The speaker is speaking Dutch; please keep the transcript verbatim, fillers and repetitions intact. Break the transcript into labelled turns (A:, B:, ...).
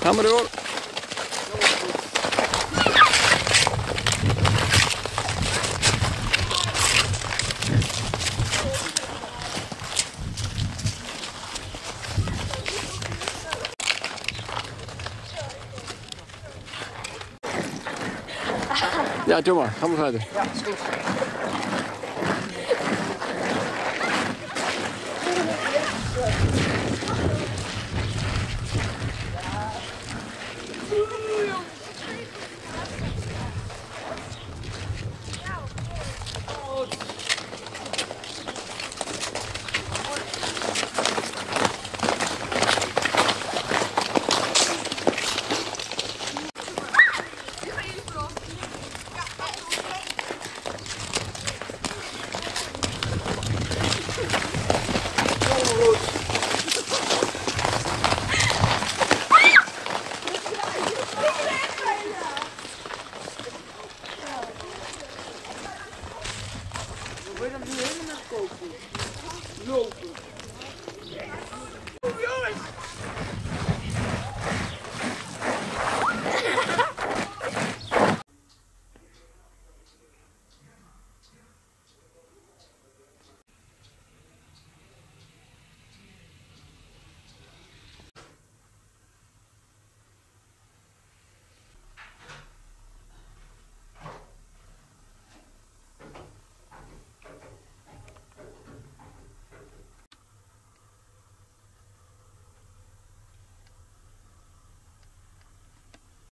A: Ga maar door. Ja, doe maar. Ga maar verder.
B: Ja, is goed. Wil je hem nu helemaal kopen? Lopen.